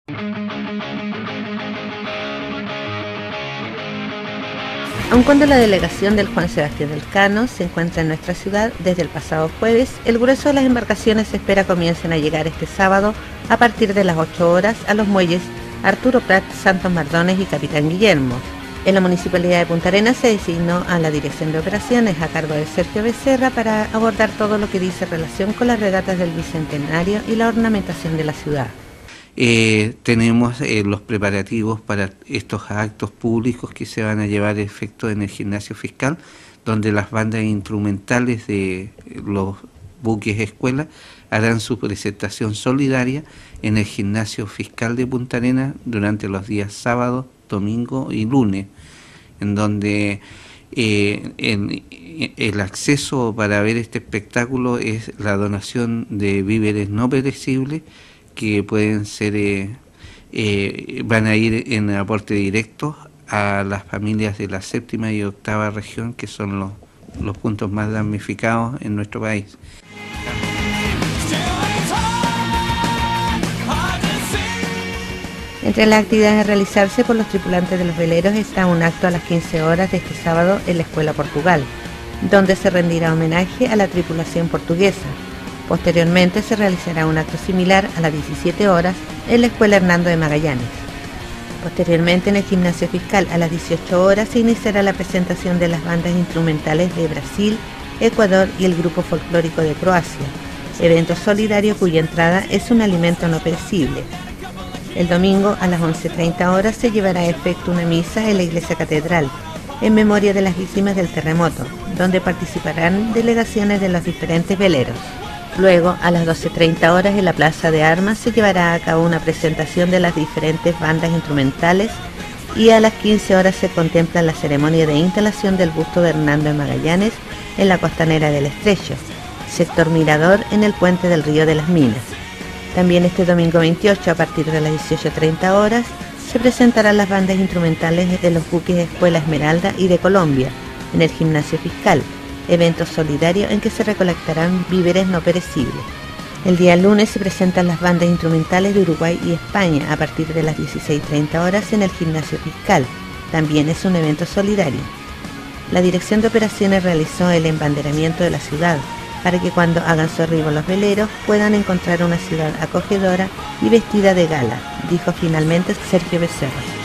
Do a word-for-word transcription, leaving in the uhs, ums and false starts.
Aun cuando la delegación del Juan Sebastián Elcano se encuentra en nuestra ciudad desde el pasado jueves, el grueso de las embarcaciones se espera comiencen a llegar este sábado a partir de las ocho horas a los muelles Arturo Prat, Santos Mardones y Capitán Guillermo. En la Municipalidad de Punta Arenas se designó a la Dirección de Operaciones a cargo de Sergio Becerra para abordar todo lo que dice relación con las regatas del Bicentenario y la ornamentación de la ciudad. Eh, tenemos eh, los preparativos para estos actos públicos que se van a llevar a efecto en el gimnasio fiscal, donde las bandas instrumentales de los buques escuela harán su presentación solidaria en el gimnasio fiscal de Punta Arenas durante los días sábado, domingo y lunes, en donde eh, en, el acceso para ver este espectáculo es la donación de víveres no perecibles que pueden ser, eh, eh, van a ir en aporte directo a las familias de la séptima y octava región, que son los, los puntos más damnificados en nuestro país. Entre las actividades a realizarse por los tripulantes de los veleros está un acto a las quince horas de este sábado en la Escuela Portugal, donde se rendirá homenaje a la tripulación portuguesa. Posteriormente se realizará un acto similar a las diecisiete horas en la Escuela Hernando de Magallanes. Posteriormente en el gimnasio fiscal a las dieciocho horas se iniciará la presentación de las bandas instrumentales de Brasil, Ecuador y el grupo folclórico de Croacia, evento solidario cuya entrada es un alimento no perecible. El domingo a las once treinta horas se llevará a efecto una misa en la iglesia catedral, en memoria de las víctimas del terremoto, donde participarán delegaciones de los diferentes veleros. Luego, a las doce treinta horas en la Plaza de Armas se llevará a cabo una presentación de las diferentes bandas instrumentales y a las quince horas se contempla la ceremonia de instalación del busto de Hernando de Magallanes en la costanera del Estrecho, sector Mirador en el puente del Río de las Minas. También este domingo veintiocho, a partir de las dieciocho treinta horas, se presentarán las bandas instrumentales de los buques Escuela Esmeralda y de Colombia en el gimnasio fiscal, evento solidario en que se recolectarán víveres no perecibles. El día lunes se presentan las bandas instrumentales de Uruguay y España a partir de las dieciséis treinta horas en el gimnasio fiscal. También es un evento solidario. La Dirección de Operaciones realizó el embanderamiento de la ciudad para que cuando hagan su arribo los veleros puedan encontrar una ciudad acogedora y vestida de gala, dijo finalmente Sergio Becerra.